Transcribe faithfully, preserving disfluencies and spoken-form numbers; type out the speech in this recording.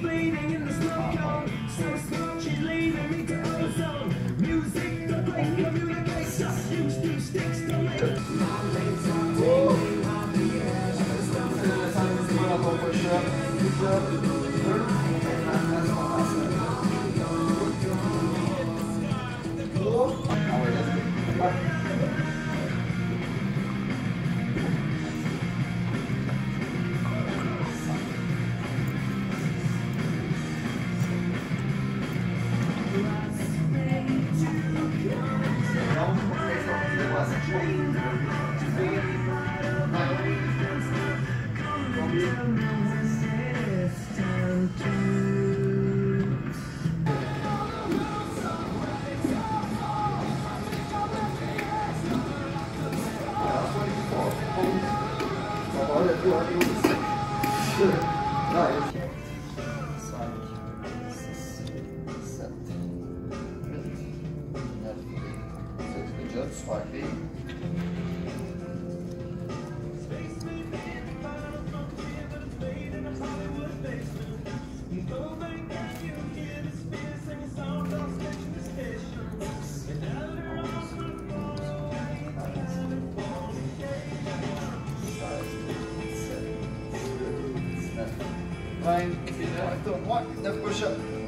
bleeding in the snow cone. So smart, she's leading me to ozone. Music, the great communicator. Used to sticks to make it. My legs are tingling on the edge. Nine, neuf push-up.